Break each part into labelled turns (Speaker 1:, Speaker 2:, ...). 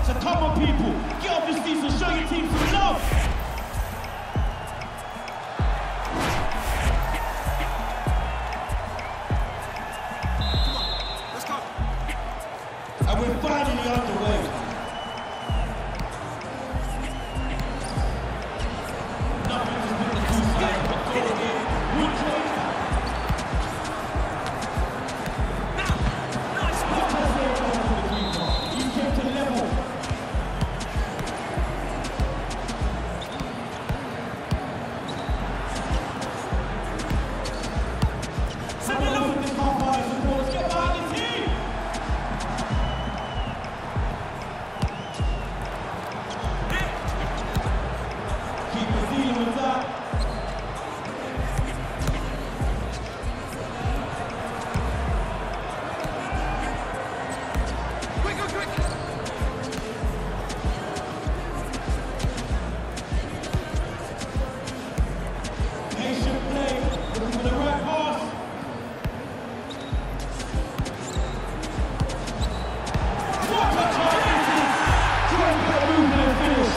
Speaker 1: So come on, people, get off your seats and show your team some love.
Speaker 2: Come on, let's go.
Speaker 1: And we're finally underway. Nothing to put the two sides, but go again. We'll change that.
Speaker 2: Now, nice
Speaker 1: What can I say about the keeper? He came to level.
Speaker 2: Send it
Speaker 1: Look at this half party supporters. Get behind the team. Keeper dealing with that.
Speaker 2: Quick, quick, quick.
Speaker 1: Patient play. Looking for the right pass. What a chance this is! Try and get a movement and finish.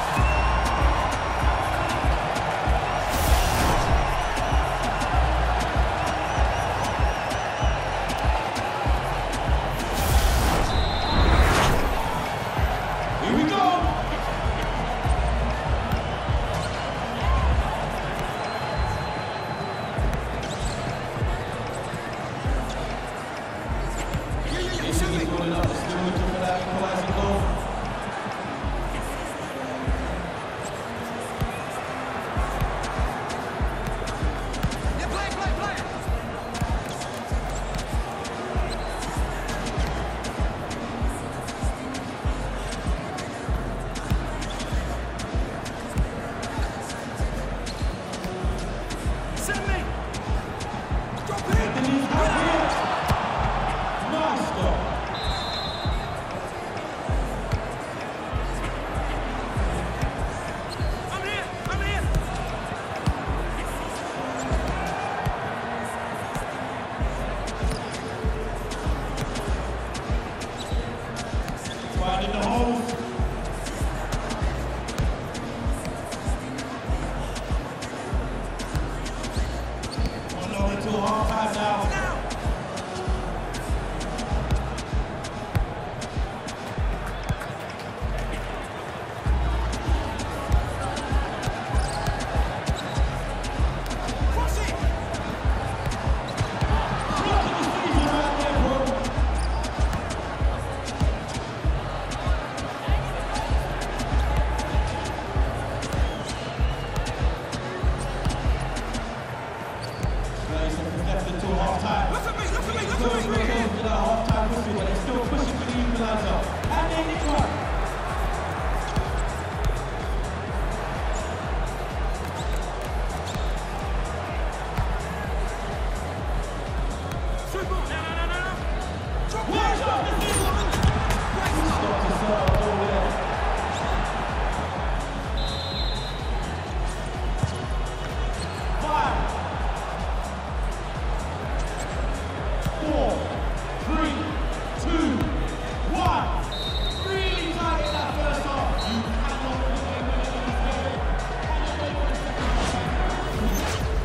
Speaker 1: Here we go!
Speaker 2: You send me.
Speaker 1: He's calling up. Still looking for that equalising goal.
Speaker 2: Yeah, play, play, play. Send me. Drop it.
Speaker 1: And he's out here. Nice goal.
Speaker 2: I'm here, I'm here.
Speaker 1: Finding the holes. One long until half time now.
Speaker 2: Now. Cross it.
Speaker 1: Look at the season right there, bro. Guys, it's left until half time.
Speaker 2: Look at me, look at me, look
Speaker 1: Still
Speaker 2: at me.
Speaker 1: very close to that half time whistle, but they're still pushing for the equaliser. And they nick one.
Speaker 2: Through ball. No, no, no, no, no. Drop it.
Speaker 1: Watch out, this is one.
Speaker 2: Great stop.
Speaker 1: Stop to serve over there. Five, 4, 3, 2, 1. Really tight in that first half. You cannot put away when it is there. Cannot wait for the second half.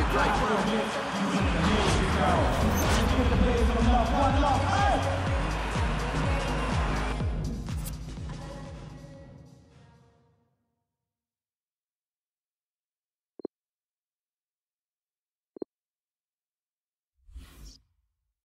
Speaker 1: Right for a bit, you want to hear this girl. Let's give the players some love, one love.